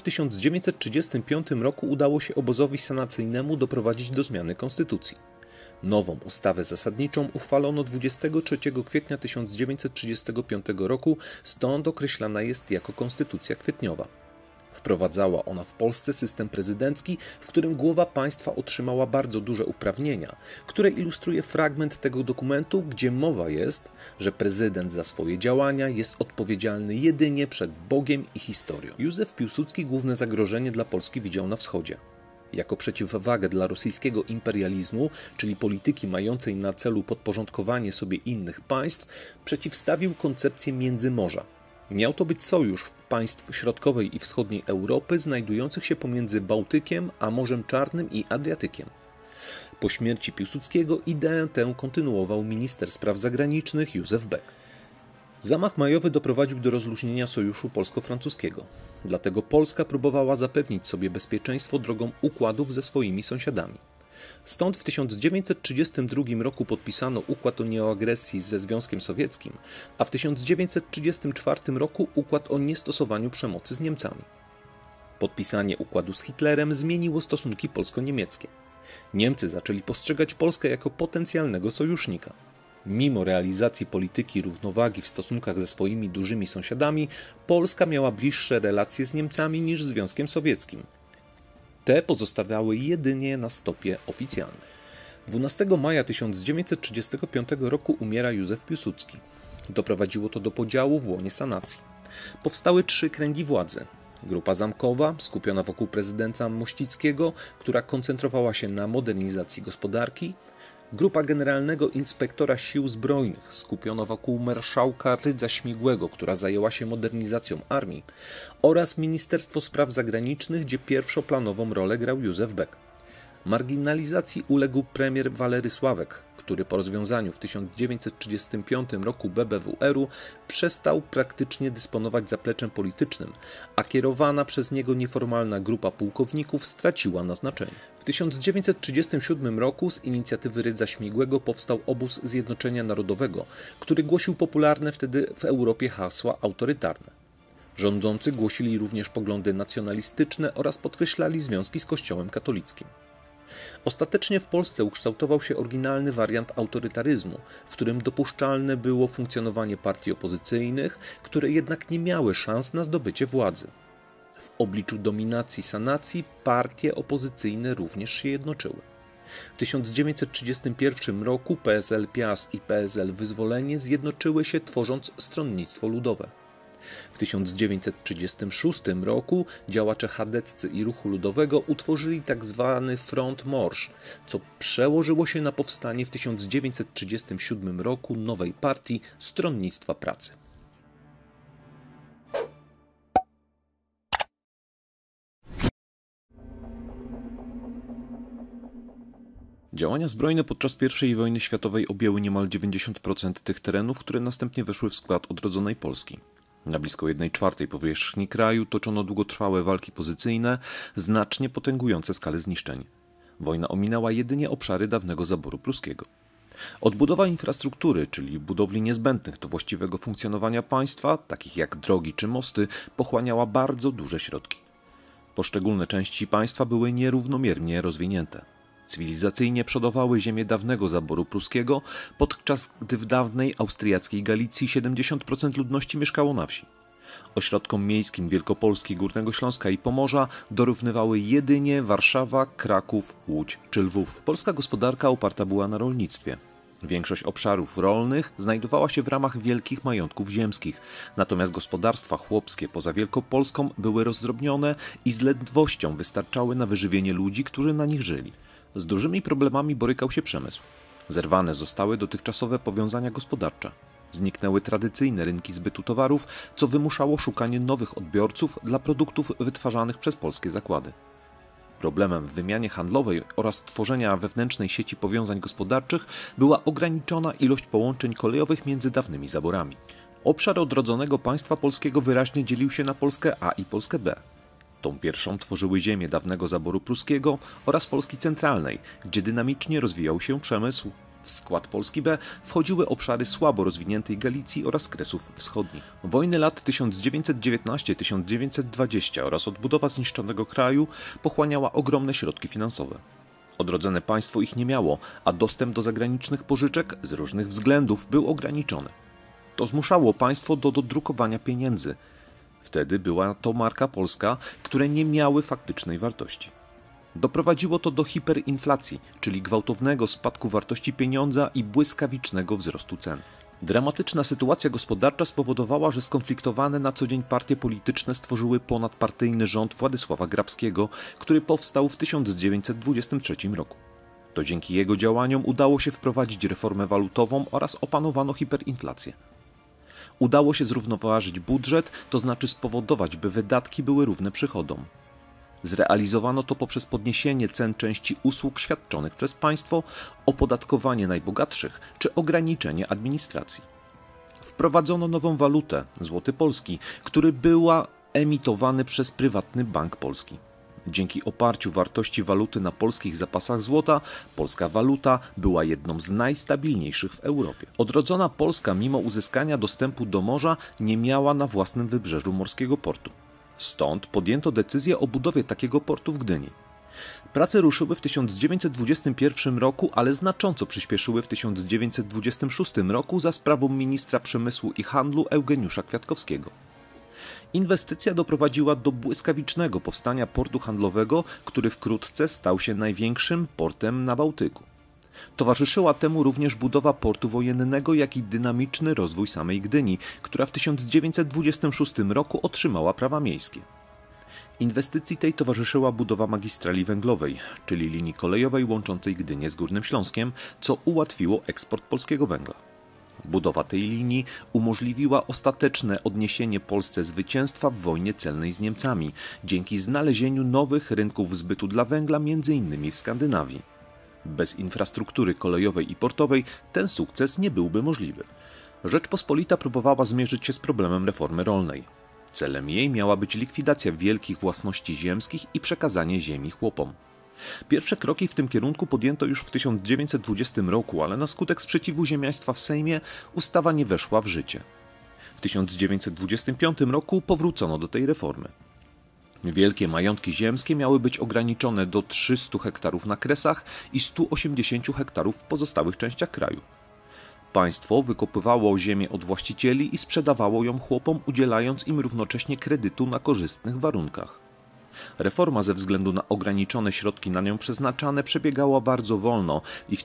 1935 roku udało się obozowi sanacyjnemu doprowadzić do zmiany konstytucji. Nową ustawę zasadniczą uchwalono 23 kwietnia 1935 roku, stąd określana jest jako konstytucja kwietniowa. Wprowadzała ona w Polsce system prezydencki, w którym głowa państwa otrzymała bardzo duże uprawnienia, które ilustruje fragment tego dokumentu, gdzie mowa jest, że prezydent za swoje działania jest odpowiedzialny jedynie przed Bogiem i historią. Józef Piłsudski główne zagrożenie dla Polski widział na wschodzie. Jako przeciwwagę dla rosyjskiego imperializmu, czyli polityki mającej na celu podporządkowanie sobie innych państw, przeciwstawił koncepcję Międzymorza. Miał to być sojusz państw środkowej i wschodniej Europy znajdujących się pomiędzy Bałtykiem a Morzem Czarnym i Adriatykiem. Po śmierci Piłsudskiego ideę tę kontynuował minister spraw zagranicznych Józef Beck. Zamach majowy doprowadził do rozluźnienia sojuszu polsko-francuskiego. Dlatego Polska próbowała zapewnić sobie bezpieczeństwo drogą układów ze swoimi sąsiadami. Stąd w 1932 roku podpisano układ o nieagresji ze Związkiem Sowieckim, a w 1934 roku układ o niestosowaniu przemocy z Niemcami. Podpisanie układu z Hitlerem zmieniło stosunki polsko-niemieckie. Niemcy zaczęli postrzegać Polskę jako potencjalnego sojusznika. Mimo realizacji polityki równowagi w stosunkach ze swoimi dużymi sąsiadami, Polska miała bliższe relacje z Niemcami niż z Związkiem Sowieckim. Te pozostawały jedynie na stopie oficjalnej. 12 maja 1935 roku umiera Józef Piłsudski. Doprowadziło to do podziału w łonie sanacji. Powstały 3 kręgi władzy. Grupa zamkowa, skupiona wokół prezydenta Mościckiego, która koncentrowała się na modernizacji gospodarki. Grupa generalnego inspektora sił zbrojnych, skupiona wokół marszałka Rydza Śmigłego, która zajęła się modernizacją armii, oraz Ministerstwo Spraw Zagranicznych, gdzie pierwszoplanową rolę grał Józef Beck. Marginalizacji uległ premier Walery Sławek, który po rozwiązaniu w 1935 roku BBWR-u przestał praktycznie dysponować zapleczem politycznym, a kierowana przez niego nieformalna grupa pułkowników straciła na znaczeniu. W 1937 roku z inicjatywy Rydza Śmigłego powstał Obóz Zjednoczenia Narodowego, który głosił popularne wtedy w Europie hasła autorytarne. Rządzący głosili również poglądy nacjonalistyczne oraz podkreślali związki z Kościołem katolickim. Ostatecznie w Polsce ukształtował się oryginalny wariant autorytaryzmu, w którym dopuszczalne było funkcjonowanie partii opozycyjnych, które jednak nie miały szans na zdobycie władzy. W obliczu dominacji sanacji partie opozycyjne również się jednoczyły. W 1931 roku PSL Piast i PSL Wyzwolenie zjednoczyły się, tworząc Stronnictwo Ludowe. W 1936 roku działacze chadeccy i Ruchu Ludowego utworzyli tzw. Front Morsz, co przełożyło się na powstanie w 1937 roku nowej partii Stronnictwa Pracy. Działania zbrojne podczas I wojny światowej objęły niemal 90% tych terenów, które następnie weszły w skład odrodzonej Polski. Na blisko 1/4 powierzchni kraju toczono długotrwałe walki pozycyjne, znacznie potęgujące skalę zniszczeń. Wojna ominęła jedynie obszary dawnego zaboru pruskiego. Odbudowa infrastruktury, czyli budowli niezbędnych do właściwego funkcjonowania państwa, takich jak drogi czy mosty, pochłaniała bardzo duże środki. Poszczególne części państwa były nierównomiernie rozwinięte. Cywilizacyjnie przodowały ziemie dawnego zaboru pruskiego, podczas gdy w dawnej austriackiej Galicji 70% ludności mieszkało na wsi. Ośrodkom miejskim Wielkopolski, Górnego Śląska i Pomorza dorównywały jedynie Warszawa, Kraków, Łódź czy Lwów. Polska gospodarka oparta była na rolnictwie. Większość obszarów rolnych znajdowała się w ramach wielkich majątków ziemskich, natomiast gospodarstwa chłopskie poza Wielkopolską były rozdrobnione i z ledwością wystarczały na wyżywienie ludzi, którzy na nich żyli. Z dużymi problemami borykał się przemysł. Zerwane zostały dotychczasowe powiązania gospodarcze. Zniknęły tradycyjne rynki zbytu towarów, co wymuszało szukanie nowych odbiorców dla produktów wytwarzanych przez polskie zakłady. Problemem w wymianie handlowej oraz tworzenia wewnętrznej sieci powiązań gospodarczych była ograniczona ilość połączeń kolejowych między dawnymi zaborami. Obszar odrodzonego państwa polskiego wyraźnie dzielił się na Polskę A i Polskę B. Tą pierwszą tworzyły ziemie dawnego zaboru pruskiego oraz Polski centralnej, gdzie dynamicznie rozwijał się przemysł. W skład Polski B wchodziły obszary słabo rozwiniętej Galicji oraz Kresów Wschodnich. Wojny lat 1919-1920 oraz odbudowa zniszczonego kraju pochłaniała ogromne środki finansowe. Odrodzone państwo ich nie miało, a dostęp do zagranicznych pożyczek z różnych względów był ograniczony. To zmuszało państwo do dodrukowania pieniędzy. Wtedy była to marka polska, które nie miały faktycznej wartości. Doprowadziło to do hiperinflacji, czyli gwałtownego spadku wartości pieniądza i błyskawicznego wzrostu cen. Dramatyczna sytuacja gospodarcza spowodowała, że skonfliktowane na co dzień partie polityczne stworzyły ponadpartyjny rząd Władysława Grabskiego, który powstał w 1923 roku. To dzięki jego działaniom udało się wprowadzić reformę walutową oraz opanowano hiperinflację. Udało się zrównoważyć budżet, to znaczy spowodować, by wydatki były równe przychodom. Zrealizowano to poprzez podniesienie cen części usług świadczonych przez państwo, opodatkowanie najbogatszych czy ograniczenie administracji. Wprowadzono nową walutę, złoty polski, który była emitowany przez prywatny Bank Polski. Dzięki oparciu wartości waluty na polskich zapasach złota, polska waluta była jedną z najstabilniejszych w Europie. Odrodzona Polska, mimo uzyskania dostępu do morza, nie miała na własnym wybrzeżu morskiego portu. Stąd podjęto decyzję o budowie takiego portu w Gdyni. Prace ruszyły w 1921 roku, ale znacząco przyspieszyły w 1926 roku za sprawą ministra przemysłu i handlu Eugeniusza Kwiatkowskiego. Inwestycja doprowadziła do błyskawicznego powstania portu handlowego, który wkrótce stał się największym portem na Bałtyku. Towarzyszyła temu również budowa portu wojennego, jak i dynamiczny rozwój samej Gdyni, która w 1926 roku otrzymała prawa miejskie. Inwestycji tej towarzyszyła budowa magistrali węglowej, czyli linii kolejowej łączącej Gdynię z Górnym Śląskiem, co ułatwiło eksport polskiego węgla. Budowa tej linii umożliwiła ostateczne odniesienie Polsce zwycięstwa w wojnie celnej z Niemcami, dzięki znalezieniu nowych rynków zbytu dla węgla m.in. w Skandynawii. Bez infrastruktury kolejowej i portowej ten sukces nie byłby możliwy. Rzeczpospolita próbowała zmierzyć się z problemem reformy rolnej. Celem jej miała być likwidacja wielkich własności ziemskich i przekazanie ziemi chłopom. Pierwsze kroki w tym kierunku podjęto już w 1920 roku, ale na skutek sprzeciwu ziemiaństwa w Sejmie ustawa nie weszła w życie. W 1925 roku powrócono do tej reformy. Wielkie majątki ziemskie miały być ograniczone do 300 hektarów na Kresach i 180 hektarów w pozostałych częściach kraju. Państwo wykupywało ziemię od właścicieli i sprzedawało ją chłopom, udzielając im równocześnie kredytu na korzystnych warunkach. Reforma ze względu na ograniczone środki na nią przeznaczane przebiegała bardzo wolno i w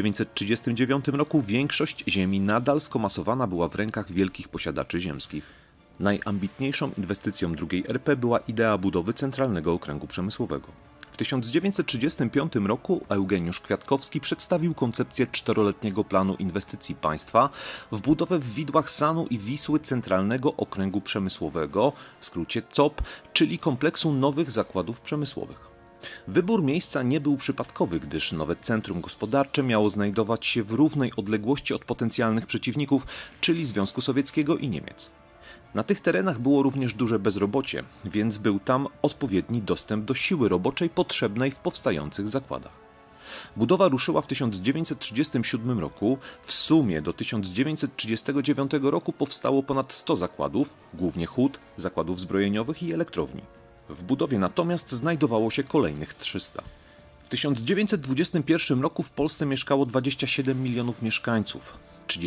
1939 roku większość ziemi nadal skomasowana była w rękach wielkich posiadaczy ziemskich. Najambitniejszą inwestycją II RP była idea budowy Centralnego Okręgu Przemysłowego. W 1935 roku Eugeniusz Kwiatkowski przedstawił koncepcję czteroletniego planu inwestycji państwa w budowę w widłach Sanu i Wisły Centralnego Okręgu Przemysłowego, w skrócie COP, czyli kompleksu nowych zakładów przemysłowych. Wybór miejsca nie był przypadkowy, gdyż nowe centrum gospodarcze miało znajdować się w równej odległości od potencjalnych przeciwników, czyli Związku Sowieckiego i Niemiec. Na tych terenach było również duże bezrobocie, więc był tam odpowiedni dostęp do siły roboczej potrzebnej w powstających zakładach. Budowa ruszyła w 1937 roku. W sumie do 1939 roku powstało ponad 100 zakładów, głównie hut, zakładów zbrojeniowych i elektrowni. W budowie natomiast znajdowało się kolejnych 300. W 1921 roku w Polsce mieszkało 27 milionów mieszkańców.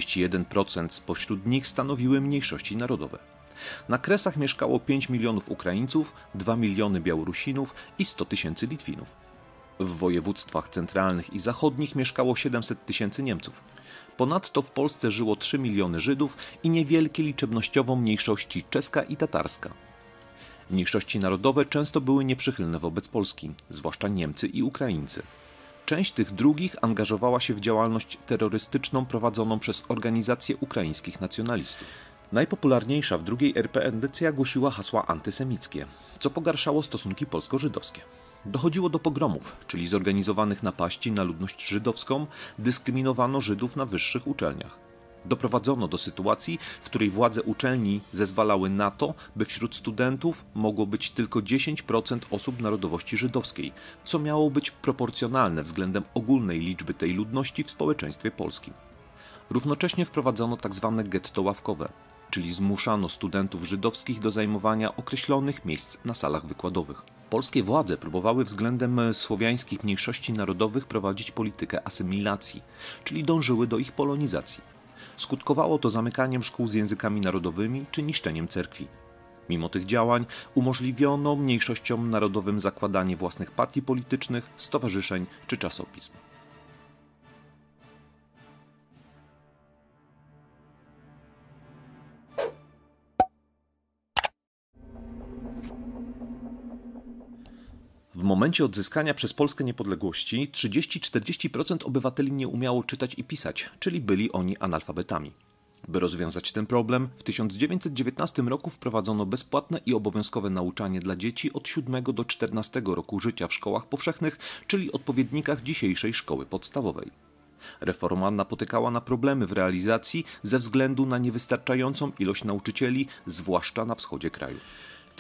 31% spośród nich stanowiły mniejszości narodowe. Na Kresach mieszkało 5 milionów Ukraińców, 2 miliony Białorusinów i 100 tysięcy Litwinów. W województwach centralnych i zachodnich mieszkało 700 tysięcy Niemców. Ponadto w Polsce żyło 3 miliony Żydów i niewielkie liczebnościowo mniejszości czeska i tatarska. Mniejszości narodowe często były nieprzychylne wobec Polski, zwłaszcza Niemcy i Ukraińcy. Część tych drugich angażowała się w działalność terrorystyczną prowadzoną przez organizacje ukraińskich nacjonalistów. Najpopularniejsza w II RP edycja głosiła hasła antysemickie, co pogarszało stosunki polsko-żydowskie. Dochodziło do pogromów, czyli zorganizowanych napaści na ludność żydowską, dyskryminowano Żydów na wyższych uczelniach. Doprowadzono do sytuacji, w której władze uczelni zezwalały na to, by wśród studentów mogło być tylko 10% osób narodowości żydowskiej, co miało być proporcjonalne względem ogólnej liczby tej ludności w społeczeństwie polskim. Równocześnie wprowadzono tzw. getto ławkowe, czyli zmuszano studentów żydowskich do zajmowania określonych miejsc na salach wykładowych. Polskie władze próbowały względem słowiańskich mniejszości narodowych prowadzić politykę asymilacji, czyli dążyły do ich polonizacji. Skutkowało to zamykaniem szkół z językami narodowymi czy niszczeniem cerkwi. Mimo tych działań umożliwiono mniejszościom narodowym zakładanie własnych partii politycznych, stowarzyszeń czy czasopism. W momencie odzyskania przez Polskę niepodległości 30–40% obywateli nie umiało czytać i pisać, czyli byli oni analfabetami. By rozwiązać ten problem, w 1919 roku wprowadzono bezpłatne i obowiązkowe nauczanie dla dzieci od 7 do 14 roku życia w szkołach powszechnych, czyli odpowiednikach dzisiejszej szkoły podstawowej. Reforma napotykała na problemy w realizacji ze względu na niewystarczającą ilość nauczycieli, zwłaszcza na wschodzie kraju. W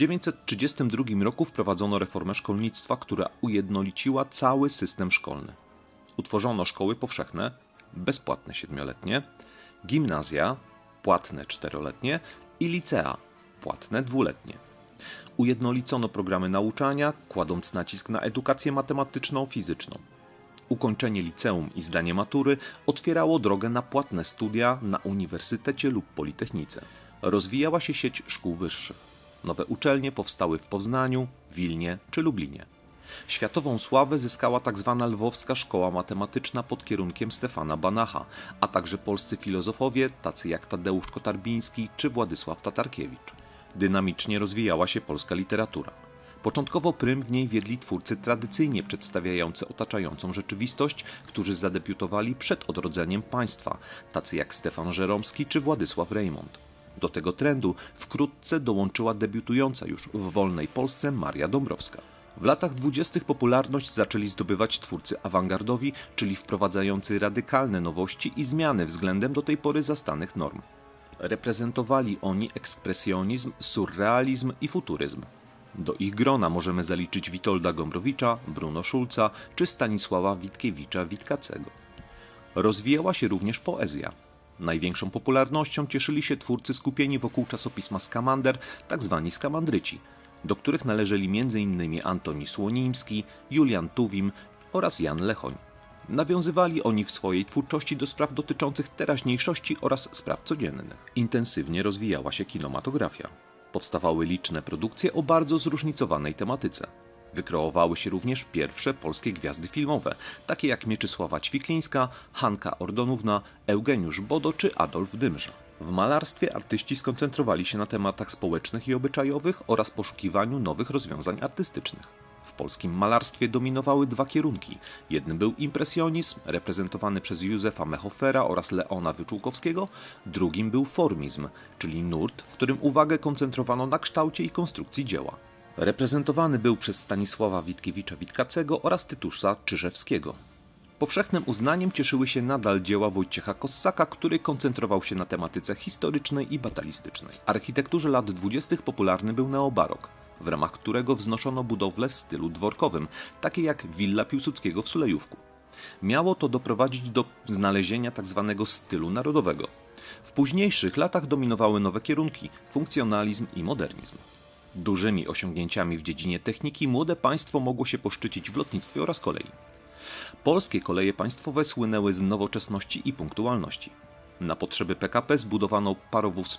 1932 roku wprowadzono reformę szkolnictwa, która ujednoliciła cały system szkolny. Utworzono szkoły powszechne, bezpłatne 7-letnie, gimnazja, płatne 4-letnie i licea, płatne 2-letnie. Ujednolicono programy nauczania, kładąc nacisk na edukację matematyczną, fizyczną. Ukończenie liceum i zdanie matury otwierało drogę na płatne studia na uniwersytecie lub politechnice. Rozwijała się sieć szkół wyższych. Nowe uczelnie powstały w Poznaniu, Wilnie czy Lublinie. Światową sławę zyskała tzw. Lwowska Szkoła Matematyczna pod kierunkiem Stefana Banacha, a także polscy filozofowie tacy jak Tadeusz Kotarbiński czy Władysław Tatarkiewicz. Dynamicznie rozwijała się polska literatura. Początkowo prym w niej wiedli twórcy tradycyjnie przedstawiający otaczającą rzeczywistość, którzy zadebiutowali przed odrodzeniem państwa, tacy jak Stefan Żeromski czy Władysław Reymont. Do tego trendu wkrótce dołączyła debiutująca już w wolnej Polsce Maria Dąbrowska. W latach 20. popularność zaczęli zdobywać twórcy awangardowi, czyli wprowadzający radykalne nowości i zmiany względem do tej pory zastanych norm. Reprezentowali oni ekspresjonizm, surrealizm i futuryzm. Do ich grona możemy zaliczyć Witolda Gombrowicza, Bruno Schulza czy Stanisława Witkiewicza-Witkacego. Rozwijała się również poezja. Największą popularnością cieszyli się twórcy skupieni wokół czasopisma Skamander, tzw. skamandryci, do których należeli m.in. Antoni Słonimski, Julian Tuwim oraz Jan Lechoń. Nawiązywali oni w swojej twórczości do spraw dotyczących teraźniejszości oraz spraw codziennych. Intensywnie rozwijała się kinematografia. Powstawały liczne produkcje o bardzo zróżnicowanej tematyce. Wykreowały się również pierwsze polskie gwiazdy filmowe, takie jak Mieczysława Ćwiklińska, Hanka Ordonówna, Eugeniusz Bodo czy Adolf Dymrza. W malarstwie artyści skoncentrowali się na tematach społecznych i obyczajowych oraz poszukiwaniu nowych rozwiązań artystycznych. W polskim malarstwie dominowały dwa kierunki. Jednym był impresjonizm, reprezentowany przez Józefa Mechofera oraz Leona Wyczółkowskiego, drugim był formizm, czyli nurt, w którym uwagę koncentrowano na kształcie i konstrukcji dzieła. Reprezentowany był przez Stanisława Witkiewicza-Witkacego oraz Tytusza Czyżewskiego. Powszechnym uznaniem cieszyły się nadal dzieła Wojciecha Kossaka, który koncentrował się na tematyce historycznej i batalistycznej. W architekturze lat 20. popularny był neobarok, w ramach którego wznoszono budowle w stylu dworkowym, takie jak willa Piłsudskiego w Sulejówku. Miało to doprowadzić do znalezienia tzw. stylu narodowego. W późniejszych latach dominowały nowe kierunki – funkcjonalizm i modernizm. Dużymi osiągnięciami w dziedzinie techniki młode państwo mogło się poszczycić w lotnictwie oraz kolei. Polskie koleje państwowe słynęły z nowoczesności i punktualności. Na potrzeby PKP zbudowano parowóz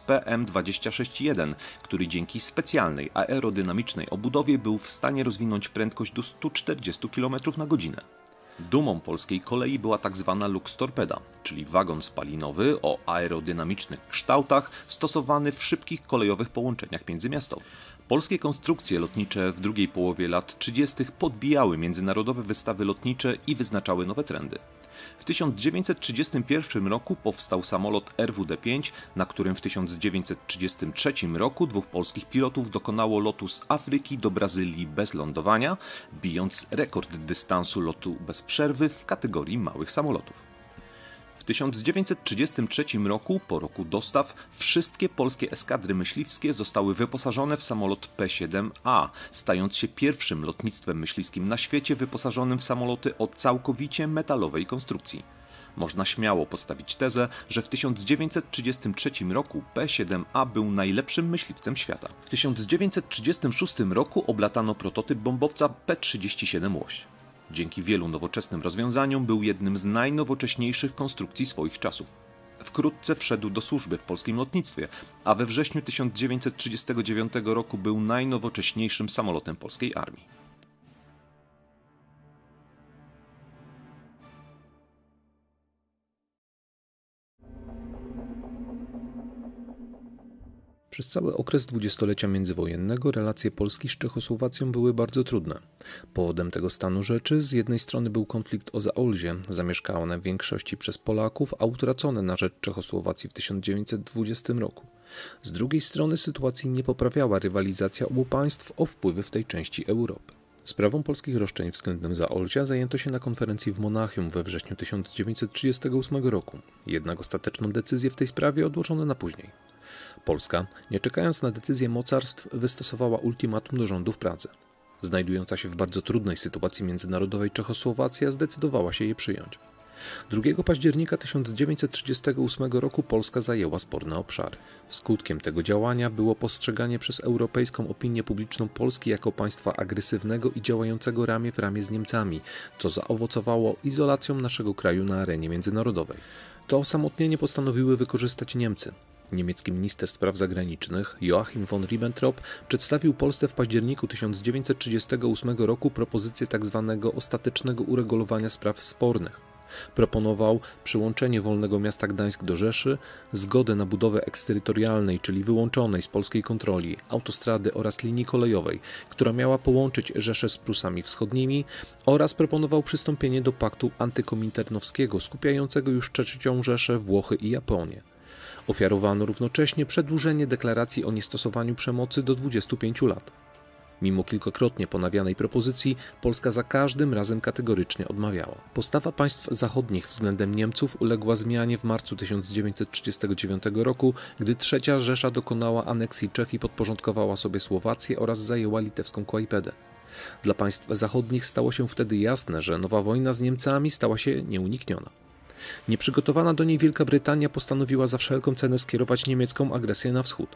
PM-26-1, który dzięki specjalnej aerodynamicznej obudowie był w stanie rozwinąć prędkość do 140 km na godzinę. Dumą polskiej kolei była tzw. Lux Torpeda, czyli wagon spalinowy o aerodynamicznych kształtach stosowany w szybkich kolejowych połączeniach międzymiastowych. Polskie konstrukcje lotnicze w drugiej połowie lat 30. podbijały międzynarodowe wystawy lotnicze i wyznaczały nowe trendy. W 1931 roku powstał samolot RWD-5, na którym w 1933 roku dwóch polskich pilotów dokonało lotu z Afryki do Brazylii bez lądowania, bijąc rekord dystansu lotu bez przerwy w kategorii małych samolotów. W 1933 roku, po roku dostaw, wszystkie polskie eskadry myśliwskie zostały wyposażone w samolot P-7A, stając się pierwszym lotnictwem myśliwskim na świecie wyposażonym w samoloty o całkowicie metalowej konstrukcji. Można śmiało postawić tezę, że w 1933 roku P-7A był najlepszym myśliwcem świata. W 1936 roku oblatano prototyp bombowca P-37 Łoś. Dzięki wielu nowoczesnym rozwiązaniom był jednym z najnowocześniejszych konstrukcji swoich czasów. Wkrótce wszedł do służby w polskim lotnictwie, a we wrześniu 1939 roku był najnowocześniejszym samolotem polskiej armii. Przez cały okres dwudziestolecia międzywojennego relacje Polski z Czechosłowacją były bardzo trudne. Powodem tego stanu rzeczy z jednej strony był konflikt o Zaolzie, zamieszkane w większości przez Polaków, a utracone na rzecz Czechosłowacji w 1920 roku. Z drugiej strony sytuacji nie poprawiała rywalizacja obu państw o wpływy w tej części Europy. Sprawą polskich roszczeń względem Zaolzia zajęto się na konferencji w Monachium we wrześniu 1938 roku, jednak ostateczną decyzję w tej sprawie odłożono na później. Polska, nie czekając na decyzję mocarstw, wystosowała ultimatum do rządu w Pradze. Znajdująca się w bardzo trudnej sytuacji międzynarodowej Czechosłowacja zdecydowała się je przyjąć. 2 października 1938 roku Polska zajęła sporne obszary. Skutkiem tego działania było postrzeganie przez europejską opinię publiczną Polski jako państwa agresywnego i działającego ramię w ramię z Niemcami, co zaowocowało izolacją naszego kraju na arenie międzynarodowej. To osamotnienie postanowiły wykorzystać Niemcy. Niemiecki minister spraw zagranicznych Joachim von Ribbentrop przedstawił Polsce w październiku 1938 roku propozycję tzw. ostatecznego uregulowania spraw spornych. Proponował przyłączenie wolnego miasta Gdańsk do Rzeszy, zgodę na budowę eksterytorialnej, czyli wyłączonej z polskiej kontroli, autostrady oraz linii kolejowej, która miała połączyć Rzeszę z Prusami Wschodnimi, oraz proponował przystąpienie do paktu antykominternowskiego skupiającego już III Rzeszę, Włochy i Japonię. Ofiarowano równocześnie przedłużenie deklaracji o niestosowaniu przemocy do 25 lat. Mimo kilkakrotnie ponawianej propozycji, Polska za każdym razem kategorycznie odmawiała. Postawa państw zachodnich względem Niemców uległa zmianie w marcu 1939 roku, gdy III Rzesza dokonała aneksji Czech i podporządkowała sobie Słowację oraz zajęła litewską Kłajpedę. Dla państw zachodnich stało się wtedy jasne, że nowa wojna z Niemcami stała się nieunikniona. Nieprzygotowana do niej Wielka Brytania postanowiła za wszelką cenę skierować niemiecką agresję na wschód.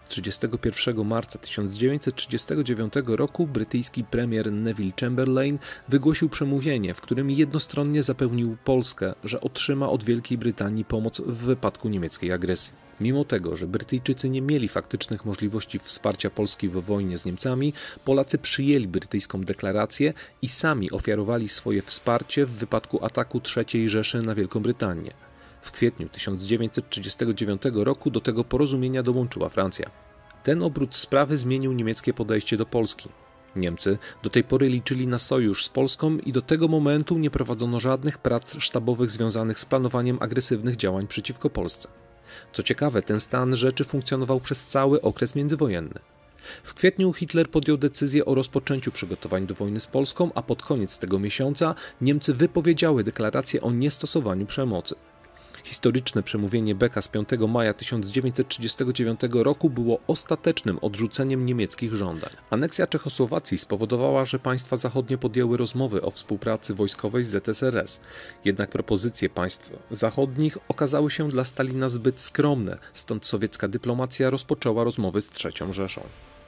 31 marca 1939 roku brytyjski premier Neville Chamberlain wygłosił przemówienie, w którym jednostronnie zapewnił Polskę, że otrzyma od Wielkiej Brytanii pomoc w wypadku niemieckiej agresji. Mimo tego, że Brytyjczycy nie mieli faktycznych możliwości wsparcia Polski w wojnie z Niemcami, Polacy przyjęli brytyjską deklarację i sami ofiarowali swoje wsparcie w wypadku ataku III Rzeszy na Wielką Brytanię. W kwietniu 1939 roku do tego porozumienia dołączyła Francja. Ten obrót sprawy zmienił niemieckie podejście do Polski. Niemcy do tej pory liczyli na sojusz z Polską i do tego momentu nie prowadzono żadnych prac sztabowych związanych z planowaniem agresywnych działań przeciwko Polsce. Co ciekawe, ten stan rzeczy funkcjonował przez cały okres międzywojenny. W kwietniu Hitler podjął decyzję o rozpoczęciu przygotowań do wojny z Polską, a pod koniec tego miesiąca Niemcy wypowiedziały deklarację o niestosowaniu przemocy. Historyczne przemówienie Becka z 5 maja 1939 roku było ostatecznym odrzuceniem niemieckich żądań. Aneksja Czechosłowacji spowodowała, że państwa zachodnie podjęły rozmowy o współpracy wojskowej z ZSRS. Jednak propozycje państw zachodnich okazały się dla Stalina zbyt skromne, stąd sowiecka dyplomacja rozpoczęła rozmowy z III Rzeszą.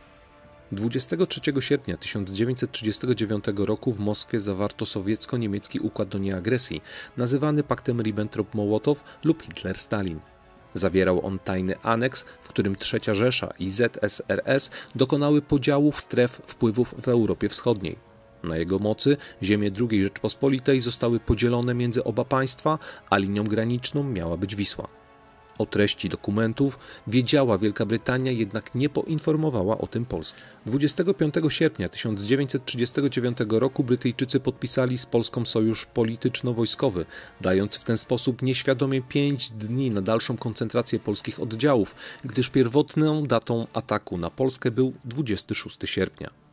23 sierpnia 1939 roku w Moskwie zawarto sowiecko-niemiecki układ o nieagresji, nazywany paktem Ribbentrop-Mołotow lub Hitler-Stalin. Zawierał on tajny aneks, w którym III Rzesza i ZSRS dokonały podziałów stref wpływów w Europie Wschodniej. Na jego mocy ziemie II Rzeczpospolitej zostały podzielone między oba państwa, a linią graniczną miała być Wisła. O treści dokumentów wiedziała Wielka Brytania, jednak nie poinformowała o tym Polski. 25 sierpnia 1939 roku Brytyjczycy podpisali z Polską sojusz polityczno-wojskowy, dając w ten sposób nieświadomie 5 dni na dalszą koncentrację polskich oddziałów, gdyż pierwotną datą ataku na Polskę był 26 sierpnia.